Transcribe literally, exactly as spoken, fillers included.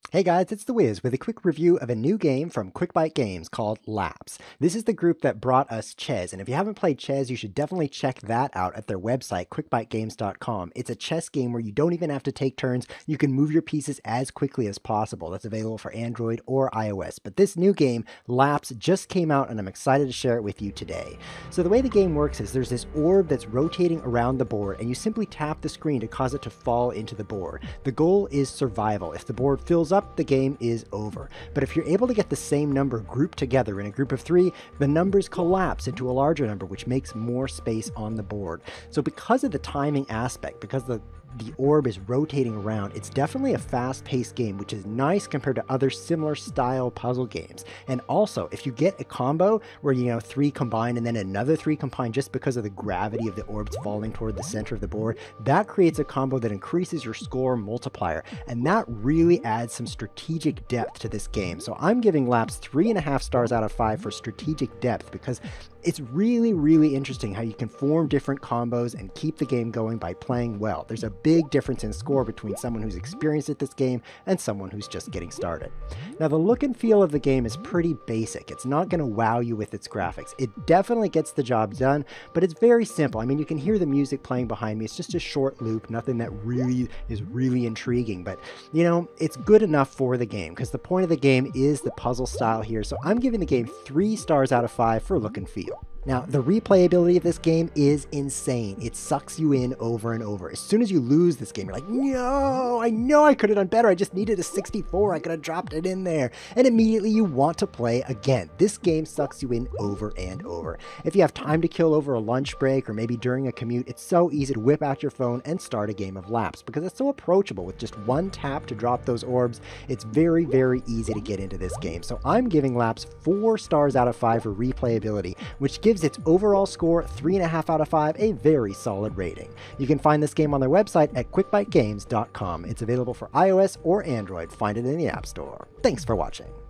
Hey guys, it's the Wiz with a quick review of a new game from QuickByte Games called Laps. This is the group that brought us chess, and if you haven't played chess, you should definitely check that out at their website, quick byte games dot com. It's a chess game where you don't even have to take turns. You can move your pieces as quickly as possible. That's available for Android or iOS. But this new game, Laps, just came out, and I'm excited to share it with you today. So the way the game works is there's this orb that's rotating around the board, and you simply tap the screen to cause it to fall into the board. The goal is survival. If the board fills up, the game is over. But if you're able to get the same number grouped together in a group of three, the numbers collapse into a larger number, which makes more space on the board. So because of the timing aspect, because the the orb is rotating around, it's definitely a fast-paced game, which is nice compared to other similar style puzzle games. And also, if you get a combo where, you know, three combine and then another three combine just because of the gravity of the orbs falling toward the center of the board, that creates a combo that increases your score multiplier. And that really adds some strategic depth to this game. So I'm giving Laps three and a half stars out of five for strategic depth, because it's really, really interesting how you can form different combos and keep the game going by playing well. There's a big difference in score between someone who's experienced at this game and someone who's just getting started. Now, the look and feel of the game is pretty basic. It's not going to wow you with its graphics. It definitely gets the job done, but it's very simple. I mean, you can hear the music playing behind me. It's just a short loop, nothing that really is really intriguing, but, you know, it's good enough for the game, because the point of the game is the puzzle style here. So I'm giving the game three stars out of five for look and feel. Now, the replayability of this game is insane. It sucks you in over and over. As soon as you lose this game, you're like, no, I know I could have done better. I just needed a sixty-four. I could have dropped it in there. And immediately you want to play again. This game sucks you in over and over. If you have time to kill over a lunch break or maybe during a commute, it's so easy to whip out your phone and start a game of Laps, because it's so approachable. With just one tap to drop those orbs, it's very, very easy to get into this game. So I'm giving Laps four stars out of five for replayability, which gives gives its overall score three and a half out of five, a very solid rating. You can find this game on their website at quick byte games dot com. It's available for iOS or Android. Find it in the App Store. Thanks for watching.